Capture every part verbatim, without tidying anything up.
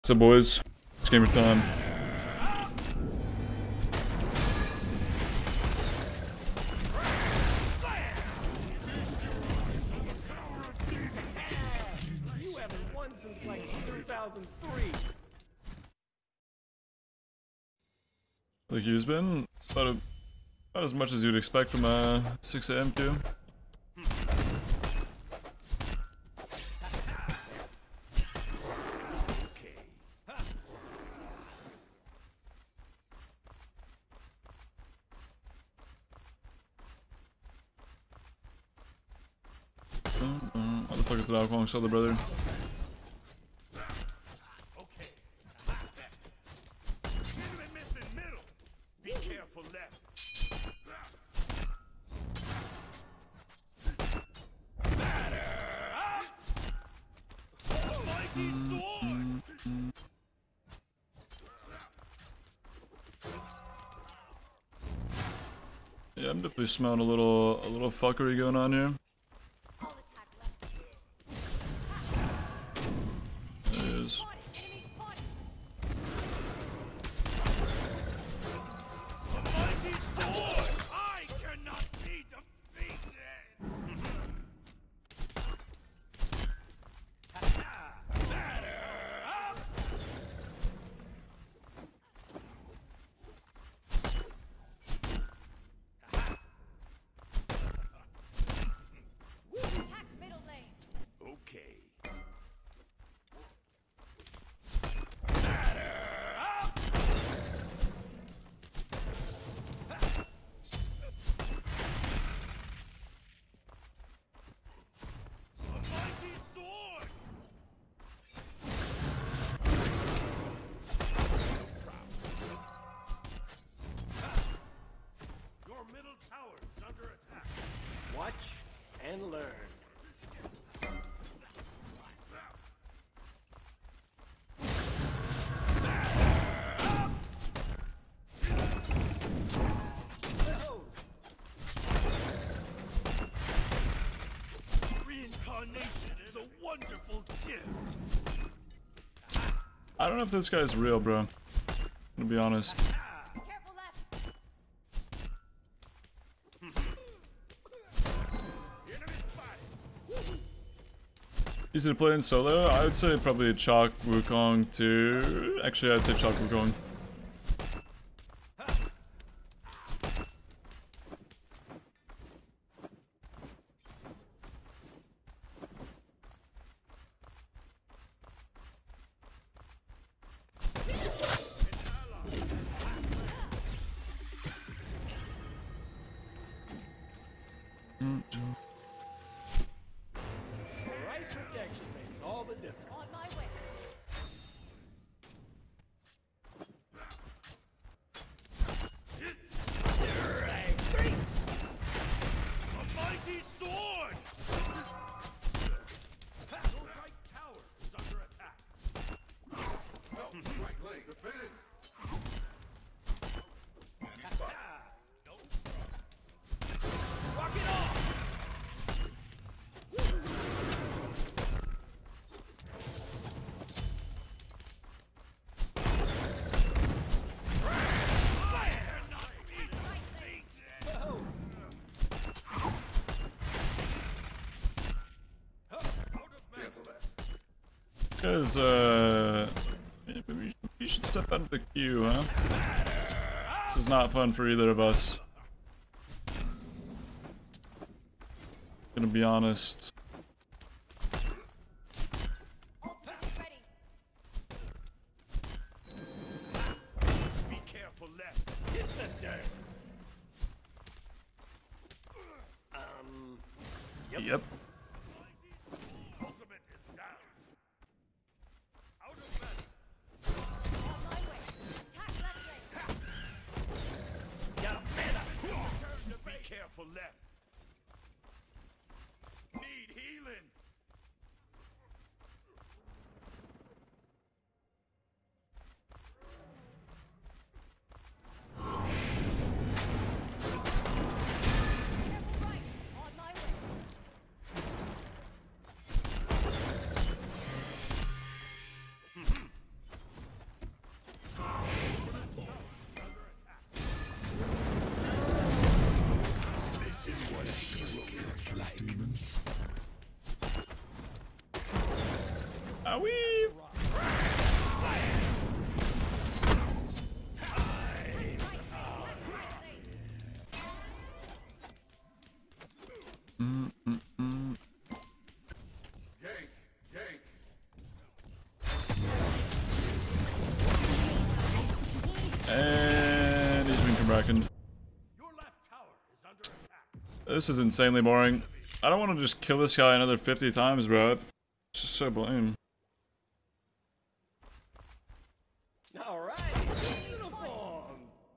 So boys, it's gamer time. You haven't won since like two thousand three. Like he's been about, a, about as much as you'd expect from a six A M queue. What the fuck is the alcohol shoulder, brother? Be careful left. Batter up! A mighty sword! Yeah, I'm definitely smelling a little, a little fuckery going on here. There it is. A mighty sword! I cannot be defeated! Batter up! Attack middle lane. Okay. Batter up! A mighty sword! Your middle tower is under attack. Watch and learn. Reincarnation is a wonderful gift. I don't know if this guy's real, bro. I'm gonna be honest. Careful left. Enemy spotted. Easy to play in solo? I would say probably Chalk Wukong too. Actually, I'd say Chalk Wukong. Right protection makes all the difference. On my way. Right, three. A mighty sword! Your right tower is under attack. Right lane, defend! Rock it off! Fire not be defeated! Out of mantle. Guys, uh, maybe we should, we should step out of the queue, huh? This is not fun for either of us. Gonna be honest. Ready. Be careful left. Hit the dirt. Um. Yep. Ultimate is down. Out of mantle. On my way. Attack left lane. Got a mana. Be careful left. Need healing. Careful right. On my way. Wee! Mm, mm, mm. And he's been cracking. Your left tower is under attack. This is insanely boring. I don't want to just kill this guy another fifty times, bro. It's just so lame. All right, uniform.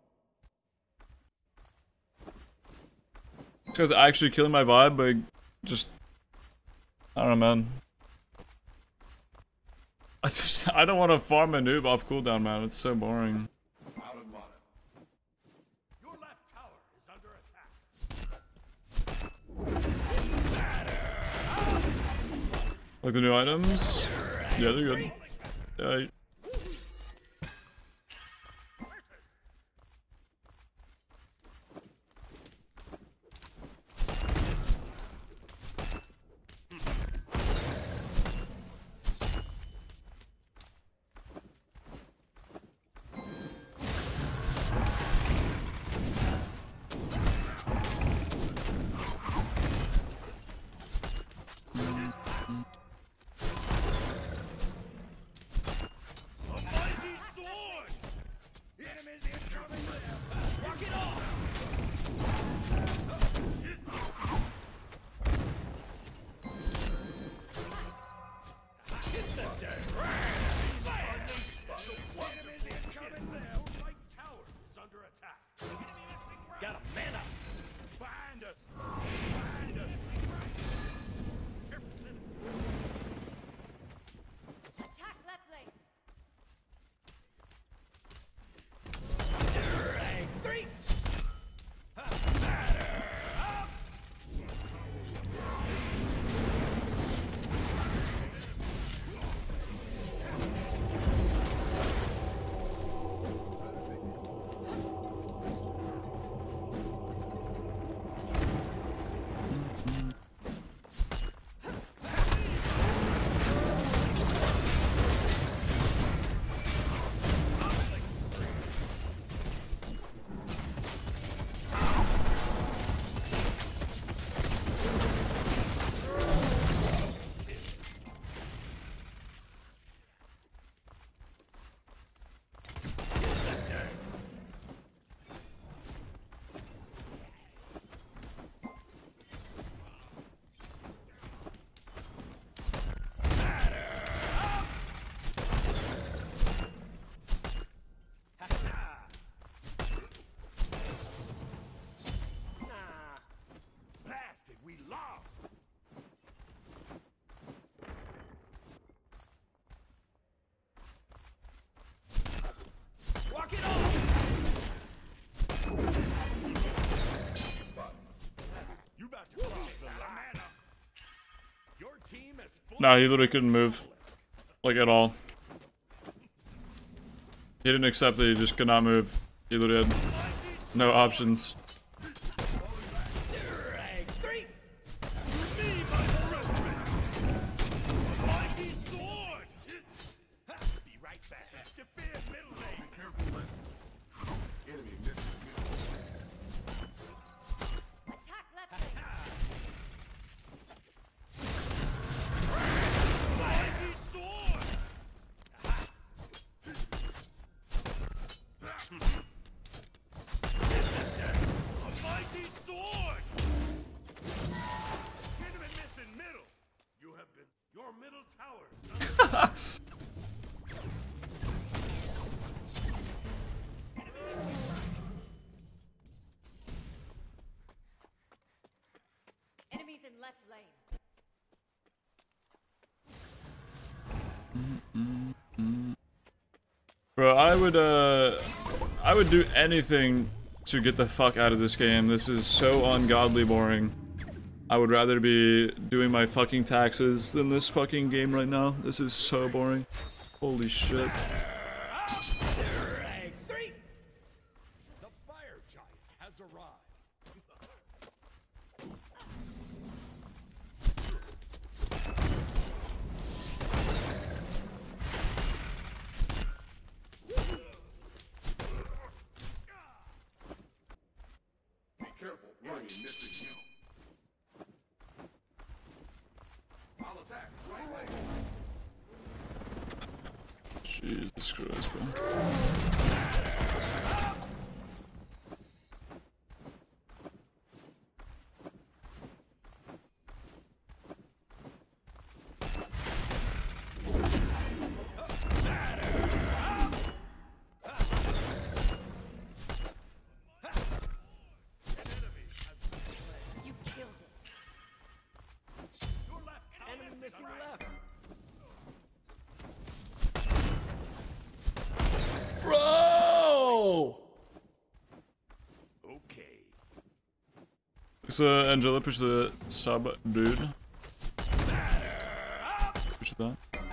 This guy's actually killing my vibe, but just I don't know, man. I just I don't want to farm a noob off cooldown, man. It's so boring. Your left tower is under attack. Like the new items? Yeah, they're good. Yeah. Got a man up. Find us! Find us! Attack left lane. Three. Blasted, we lost! Walk it off. You about to cross the line. Your team has full Nah, he literally couldn't move. Like at all. He didn't accept that he just could not move. He literally had no options. Three. me by the reverend. Mighty sword! Be right back. Defend middle lane. Be careful, Attack left lane. Mighty sword! A mighty sword! Hit him and miss in middle. You have been your middle tower. Enemies in left lane. Bro, I would uh I would do anything to get the fuck out of this game. This is so ungodly boring. I would rather be doing my fucking taxes than this fucking game right now. This is so boring. Holy shit. Three. The fire giant has arrived. Jesus Christ, bro. You killed it. Enemy missing left. Bro! Okay. So, Angela, push the sub, dude. Push that.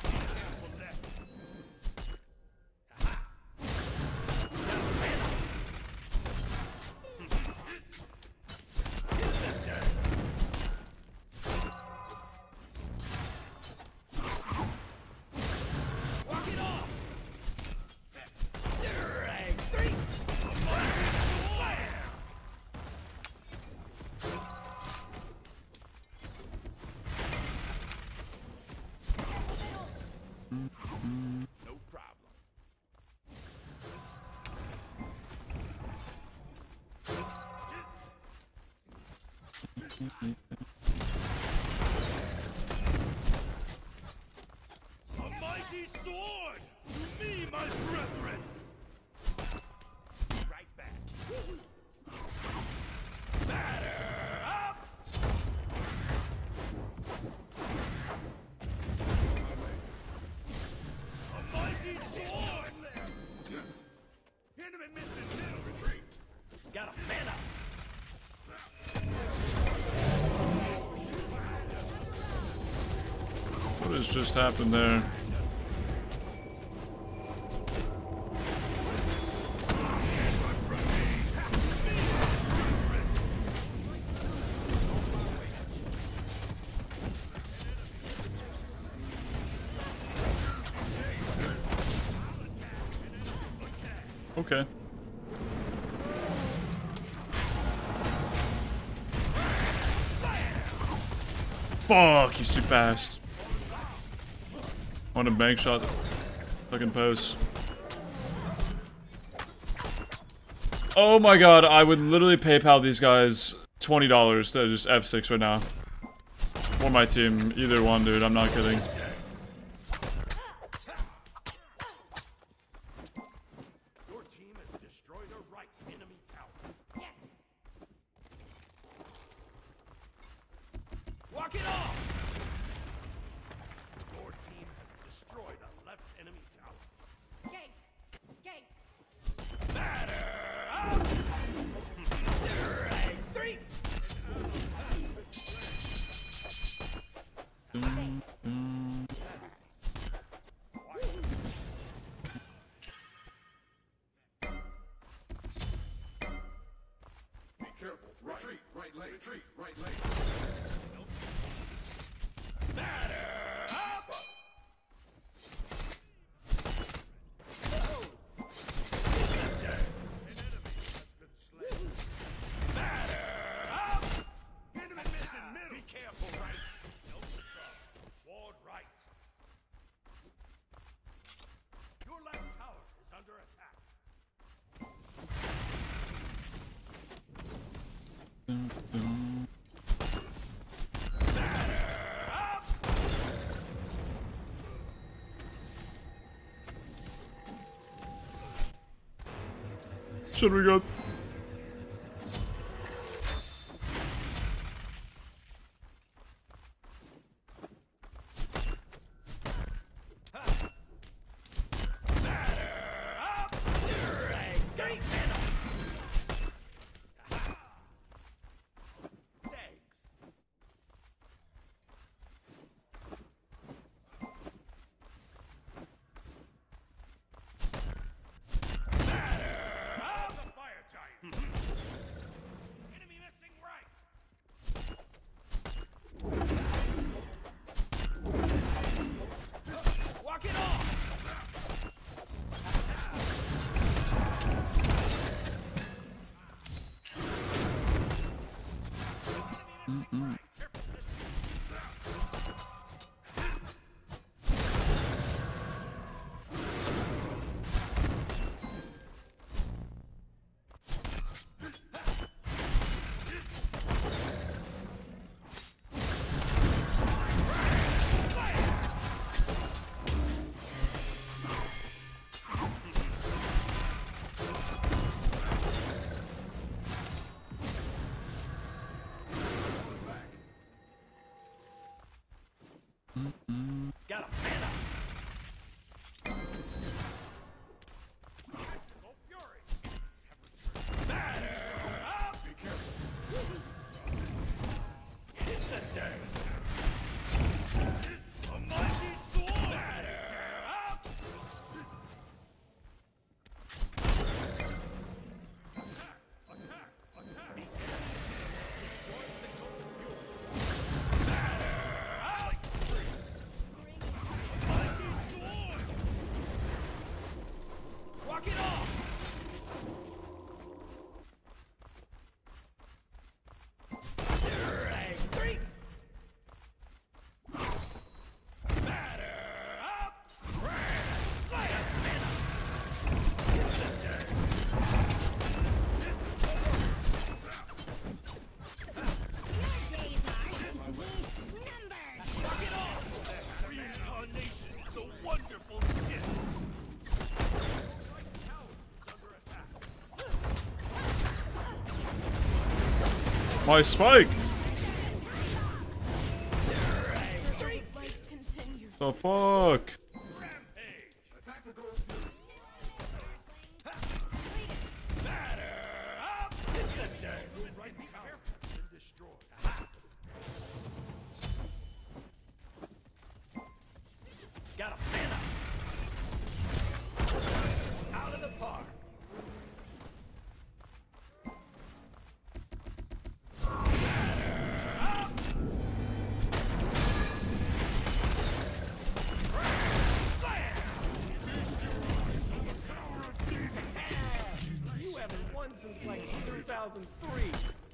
No problem. A mighty sword! To me, my brethren! Be right back. Batter up! A mighty sword! Yes. Enemy missing middle retreat. Gotta fan up. What has just happened there? Okay. Fuck, he's too fast. I want a bank shot that fucking post. Oh my god, I would literally PayPal these guys twenty dollars to just F six right now. Or my team, either one, dude, I'm not kidding. Your team has destroyed a right enemy tower. Yes. Walk it off. Your team has destroyed a left enemy tower. Gank. Gank. Batter up. Right, three. Thanks. Be careful. Retreat. Right lane. Retreat. Right lane. Batter up. Batter up. Enemy missing middle. Be careful, right? No problem. Ward right. Your left tower is under attack. Should we go? The fire tower. My spike! Life continues. The fuck? Got a fan up. Out of the park. You haven't won since like two thousand three.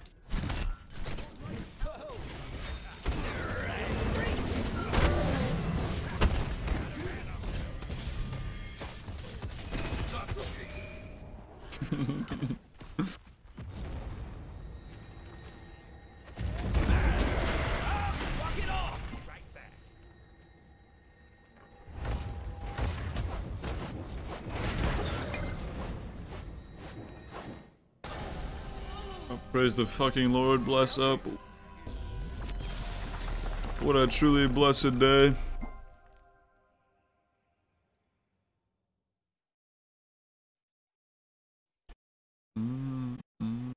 Walk it off. Right back. Oh, praise the fucking Lord, bless up. What a truly blessed day. Mm, mm.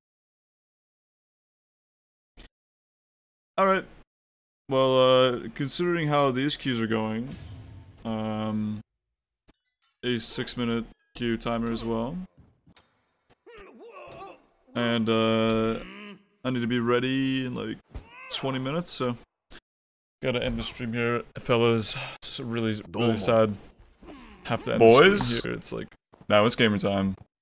Alright. Well, uh, considering how these queues are going, um, a six minute queue timer as well. And, uh, I need to be ready in like twenty minutes, so gotta end the stream here, fellas. It's really, really sad. Have to end the Boys? stream here. It's like, now it's gamer time.